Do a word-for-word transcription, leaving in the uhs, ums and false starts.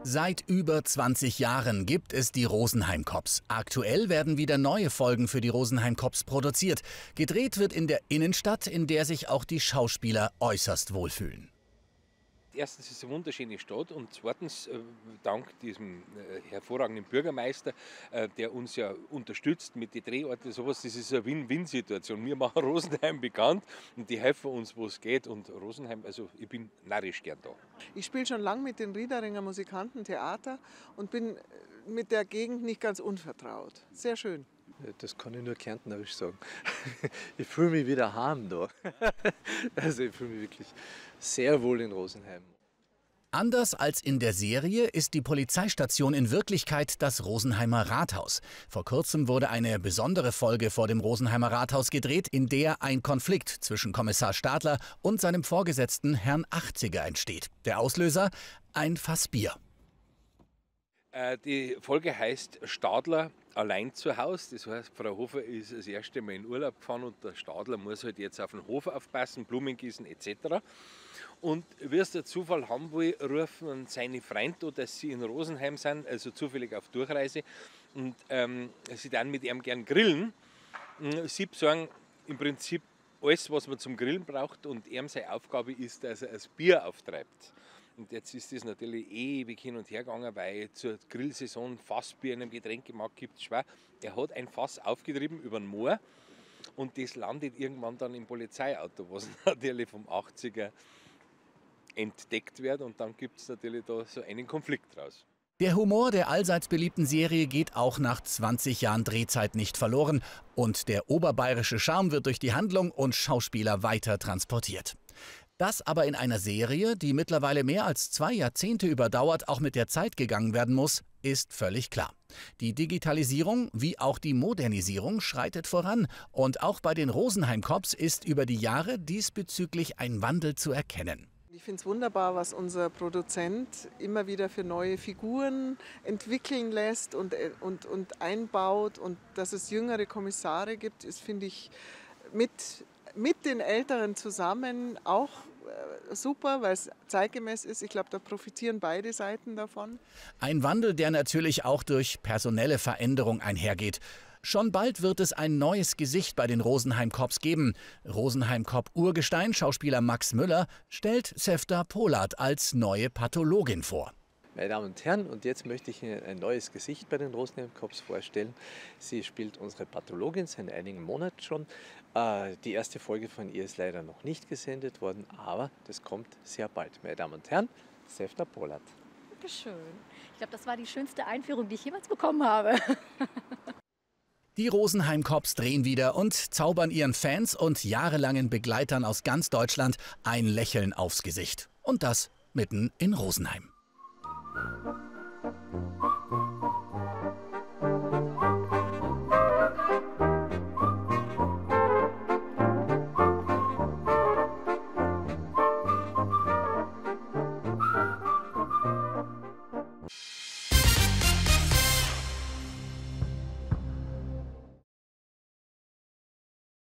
Seit über zwanzig Jahren gibt es die Rosenheim Cops. Aktuell werden wieder neue Folgen für die Rosenheim Cops produziert. Gedreht wird in der Innenstadt, in der sich auch die Schauspieler äußerst wohlfühlen. Erstens ist es eine wunderschöne Stadt und zweitens, äh, dank diesem äh, hervorragenden Bürgermeister, äh, der uns ja unterstützt mit den Drehorten, sowas, das ist eine Win-Win-Situation. Wir machen Rosenheim bekannt und die helfen uns, wo es geht. Und Rosenheim, also ich bin narrisch gern da. Ich spiele schon lange mit den Riederinger Musikanten Theater und bin mit der Gegend nicht ganz unvertraut. Sehr schön. Das kann ich nur kärntnerisch sagen. Ich fühle mich wieder heim da. Also ich fühle mich wirklich sehr wohl in Rosenheim. Anders als in der Serie ist die Polizeistation in Wirklichkeit das Rosenheimer Rathaus. Vor kurzem wurde eine besondere Folge vor dem Rosenheimer Rathaus gedreht, in der ein Konflikt zwischen Kommissar Stadler und seinem Vorgesetzten Herrn Achtziger entsteht. Der Auslöser? Ein Fass Bier. Die Folge heißt Stadler allein zu Hause. Das heißt, Frau Hofer ist das erste Mal in Urlaub gefahren und der Stadler muss halt jetzt auf den Hof aufpassen, Blumen gießen et cetera. Und wie es der Zufall haben will, rufen seine Freunde, dass sie in Rosenheim sind, also zufällig auf Durchreise, und ähm, sie dann mit ihm gern grillen. Sie besorgen im Prinzip alles, was man zum Grillen braucht, und ihm seine Aufgabe ist, dass er das Bier auftreibt. Und jetzt ist das natürlich ewig hin und her gegangen, weil zur Grillsaison Fassbier in einem Getränkemarkt gibt es schwer. Er hat ein Fass aufgetrieben über den Moor und das landet irgendwann dann im Polizeiauto, was natürlich vom Achtziger entdeckt wird, und dann gibt es natürlich da so einen Konflikt draus. Der Humor der allseits beliebten Serie geht auch nach zwanzig Jahren Drehzeit nicht verloren und der oberbayerische Charme wird durch die Handlung und Schauspieler weiter transportiert. Dass aber in einer Serie, die mittlerweile mehr als zwei Jahrzehnte überdauert, auch mit der Zeit gegangen werden muss, ist völlig klar. Die Digitalisierung wie auch die Modernisierung schreitet voran und auch bei den Rosenheim Cops ist über die Jahre diesbezüglich ein Wandel zu erkennen. Ich finde es wunderbar, was unser Produzent immer wieder für neue Figuren entwickeln lässt und, und, und einbaut, und dass es jüngere Kommissare gibt, ist, finde ich, mit, mit den Älteren zusammen auch äh, super, weil es zeitgemäß ist. Ich glaube, da profitieren beide Seiten davon. Ein Wandel, der natürlich auch durch personelle Veränderung einhergeht. Schon bald wird es ein neues Gesicht bei den Rosenheim Cops geben. Rosenheim Cop Urgestein, Schauspieler Max Müller, stellt Sefta Polat als neue Pathologin vor. Meine Damen und Herren, und jetzt möchte ich Ihnen ein neues Gesicht bei den Rosenheim Cops vorstellen. Sie spielt unsere Pathologin seit einigen Monaten schon. Die erste Folge von ihr ist leider noch nicht gesendet worden, aber das kommt sehr bald. Meine Damen und Herren, Sefta Polat. Dankeschön. Ich glaube, das war die schönste Einführung, die ich jemals bekommen habe. Die Rosenheim Cops drehen wieder und zaubern ihren Fans und jahrelangen Begleitern aus ganz Deutschland ein Lächeln aufs Gesicht. Und das mitten in Rosenheim.